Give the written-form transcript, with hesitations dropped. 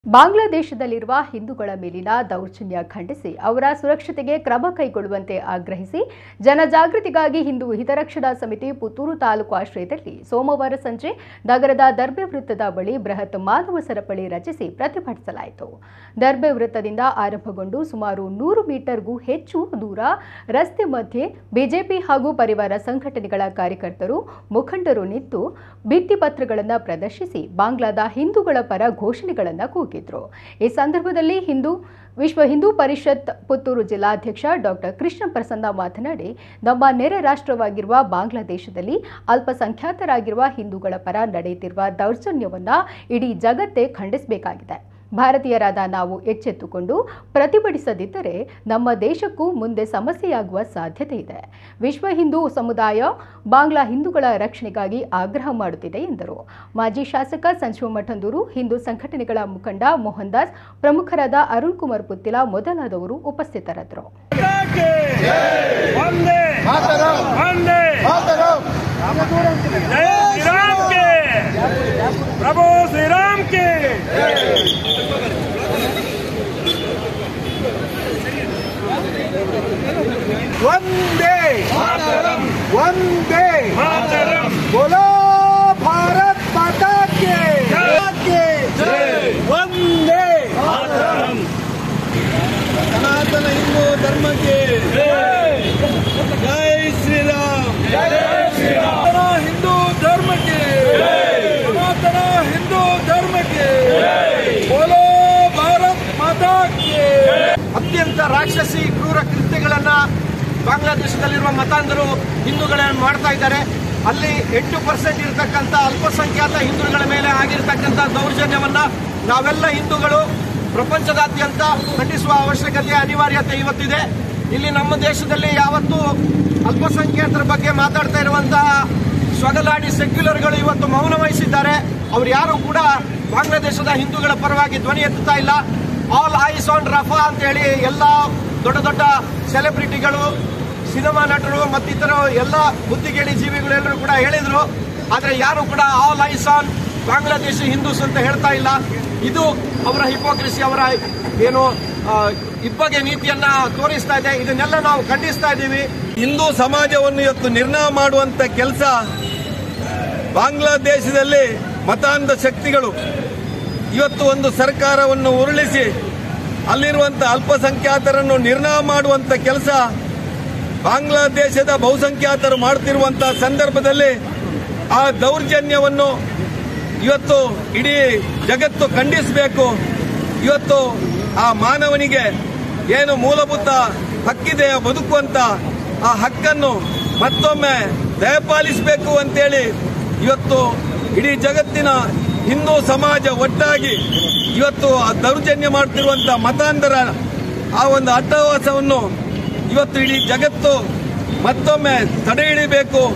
ಬಾಂಗ್ಲಾದೇಶದಲ್ಲಿರುವ ಹಿಂದೂಗಳ ಮೇಲಿನ ದೌರ್ಜನ್ಯ ಖಂಡಿಸಿ ಅವರ ಸುರಕ್ಷತೆಗೆ ಕ್ರಮ ಕೈಗೊಳ್ಳುವಂತೆ ಆಗ್ರಹಿಸಿ ಜನಜಾಗೃತಿಗಾಗಿ ಹಿಂದೂ ಹಿತರಕ್ಷಣಾ ಸಮಿತಿ ಪುತ್ತೂರು ತಾಲೂಕು ಆಶ್ರಯದಲ್ಲಿ ಸೋಮವಾರ ಸಂಜೆ ನಗರದ ದರ್ಬೆ ವೃತ್ತದ ಬಳಿ ಬೃಹತ್ ಮಾನವ ಸರಪಳಿ ರಚಿಸಿ ಪ್ರತಿಭಟಿಸಲಾಯಿತು. ದರ್ಬೆ ವೃತ್ತದಿಂದ ಆರಂಭಗೊಂಡು ಸುಮಾರು 100 ಮೀಟರ್ಗೂ ಹೆಚ್ಚು ದೂರ ರಸ್ತೆ ಮಧ್ಯೆ ಬಿಜೆಪಿ ಹಾಗೂ ಪರಿವಾರ ಸಂಘಟನೆಗಳ ಕಾರ್ಯಕರ್ತರು ಮುಖಂಡರು ನಿಂತು ಭಿತ್ತಿಪತ್ರಗಳನ್ನು ಪ್ರದರ್ಶಿಸಿ ಬಾಂಗ್ಲಾದ ಹಿಂದೂಗಳ ಪರ ಘೋಷಣೆಗಳನ್ನು ಕೂಗಿದ್ರು. ಈ ಸಂದರ್ಭದಲ್ಲಿ ವಿಶ್ವ ಹಿಂದೂ ಪರಿಷತ್ ಪುತ್ತೂರು ಜಿಲ್ಲಾಧ್ಯಕ್ಷ ಡಾಕ್ಟರ್ ಕೃಷ್ಣ ಪ್ರಸನ್ನ ಮಾತನಾಡಿ, ನಮ್ಮ ನೆರೆ ರಾಷ್ಟ್ರವಾಗಿರುವ ಬಾಂಗ್ಲಾದೇಶದಲ್ಲಿ ಅಲ್ಪಸಂಖ್ಯಾತರಾಗಿರುವ ಹಿಂದೂಗಳ ಪರ ನಡೆಯುತ್ತಿರುವ ದೌರ್ಜನ್ಯವನ್ನು ಇಡೀ ಜಗತ್ತೇ ಖಂಡಿಸಬೇಕಾಗಿದೆ. ಭಾರತೀಯರಾದ ನಾವು ಎಚ್ಚೆತ್ತುಕೊಂಡು ಪ್ರತಿಭಟಿಸದಿದ್ದರೆ ನಮ್ಮ ದೇಶಕ್ಕೂ ಮುಂದೆ ಸಮಸ್ಯೆಯಾಗುವ ಸಾಧ್ಯತೆ ಇದೆ. ವಿಶ್ವ ಹಿಂದೂ ಸಮುದಾಯ ಬಾಂಗ್ಲಾ ಹಿಂದೂಗಳ ರಕ್ಷಣೆಗಾಗಿ ಆಗ್ರಹ ಮಾಡುತ್ತಿದೆ ಎಂದರು. ಮಾಜಿ ಶಾಸಕ ಸಂಜೀವ ಮಠಂದೂರು, ಹಿಂದೂ ಸಂಘಟನೆಗಳ ಮುಖಂಡ ಮೋಹನ್ ದಾಸ್, ಪ್ರಮುಖರಾದ ಅರುಣ್ ಕುಮಾರ್ ಪುತ್ತಿಲ ಮೊದಲಾದವರು ಉಪಸ್ಥಿತರಿದ್ದರು. प्रभु श्री राम के वंदे मातरम, वंदे मातरम, बोलो भारत माता के जय, वंदे मातरम, सनातन हिंदू धर्म के जय, जय श्री राम, जय श्री राम, हिंदू धर्म के हिंदू धर्म के बोलो भारत माता के. ಅತ್ಯಂತ ರಾಕ್ಷಸಿ ಕ್ರೂರ ಕೃತ್ಯಗಳನ್ನ ಬಾಂಗ್ಲಾದೇಶದಲ್ಲಿರುವ ಮತಾಂಧರು ಹಿಂದೂಗಳನ್ನು ಮಾಡ್ತಾ ಇದ್ದಾರೆ. ಅಲ್ಲಿ 8% ಇರತಕ್ಕಂಥ ಅಲ್ಪಸಂಖ್ಯಾತ ಹಿಂದೂಗಳ ಮೇಲೆ ಆಗಿರತಕ್ಕಂಥ ದೌರ್ಜನ್ಯವನ್ನ ನಾವೆಲ್ಲ ಹಿಂದೂಗಳು ಪ್ರಪಂಚದಾದ್ಯಂತ ಖಂಡಿಸುವ ಅವಶ್ಯಕತೆ, ಅನಿವಾರ್ಯತೆ ಇವತ್ತಿದೆ. ಇಲ್ಲಿ ನಮ್ಮ ದೇಶದಲ್ಲಿ ಯಾವತ್ತೂ ಅಲ್ಪಸಂಖ್ಯಾತರ ಬಗ್ಗೆ ಮಾತಾಡ್ತಾ ಇರುವಂತಹ ಸ್ವಗಲಾಡಿ ಸೆಕ್ಯುಲರ್ಗಳು ಇವತ್ತು ಮೌನ ವಹಿಸಿದ್ದಾರೆ. ಅವ್ರು ಯಾರು ಕೂಡ ಬಾಂಗ್ಲಾದೇಶದ ಹಿಂದೂಗಳ ಪರವಾಗಿ ಧ್ವನಿ ಎತ್ತುತ್ತಾ ಇಲ್ಲ. ಆಲ್ ಐಸ್ ಆನ್ ರಫಾ ಅಂತ ಹೇಳಿ ಎಲ್ಲ ದೊಡ್ಡ ದೊಡ್ಡ ಸೆಲೆಬ್ರಿಟಿಗಳು, ಸಿನಿಮಾ ನಟರು ಮತ್ತಿತರ ಎಲ್ಲ ಬುದ್ಧಿಗೇಡಿ ಜೀವಿಗಳೆಲ್ಲರೂ ಕೂಡ ಹೇಳಿದ್ರು. ಆದರೆ ಯಾರು ಕೂಡ all eyes on Bangladesh Hindus ಅಂತ ಹೇಳ್ತಾ ಇಲ್ಲ. ಇದು ಅವರ ಹಿಪೋಕ್ರೆಸಿ, ಅವರ ಏನು ಇಬ್ಬಗೆ ನೀತಿಯನ್ನ ತೋರಿಸ್ತಾ ಇದೆ. ಇದನ್ನೆಲ್ಲ ನಾವು ಖಂಡಿಸ್ತಾ ಇದ್ದೀವಿ. ಹಿಂದೂ ಸಮಾಜವನ್ನು ಇವತ್ತು ನಿರ್ನಾಮ ಮಾಡುವಂತ ಕೆಲಸ ಬಾಂಗ್ಲಾದೇಶದಲ್ಲಿ ಮತಾಂಧ ಶಕ್ತಿಗಳು ಇವತ್ತು ಒಂದು ಸರ್ಕಾರವನ್ನು ಉರುಳಿಸಿ ಅಲ್ಲಿರುವಂತಹ ಅಲ್ಪಸಂಖ್ಯಾತರನ್ನು ನಿರ್ನಾಮ ಮಾಡುವಂತ ಕೆಲಸ ಬಾಂಗ್ಲಾದೇಶದ ಬಹುಸಂಖ್ಯಾತರು ಮಾಡುತ್ತಿರುವಂತಹ ಸಂದರ್ಭದಲ್ಲಿ ಆ ದೌರ್ಜನ್ಯವನ್ನು ಇವತ್ತು ಇಡೀ ಜಗತ್ತು ಖಂಡಿಸಬೇಕು. ಇವತ್ತು ಆ ಮಾನವನಿಗೆ ಏನು ಮೂಲಭೂತ ಹಕ್ಕಿದೆ ಬದುಕುವಂತ ಆ ಹಕ್ಕನ್ನು ಮತ್ತೊಮ್ಮೆ ದಯಪಾಲಿಸಬೇಕು ಅಂತೇಳಿ ಇವತ್ತು ಇಡೀ ಜಗತ್ತಿನ ಹಿಂದೂ ಸಮಾಜ ಒಟ್ಟಾಗಿ ಇವತ್ತು ಆ ದೌರ್ಜನ್ಯ ಮಾಡುತ್ತಿರುವಂತಹ ಮತಾಂಧರ ಆ ಒಂದು ಅಟ್ಟಹಾಸವನ್ನು ಇವತ್ತು ಇಡೀ ಜಗತ್ತು ಮತ್ತೊಮ್ಮೆ ತಡೆ ಹಿಡಿಯಬೇಕು.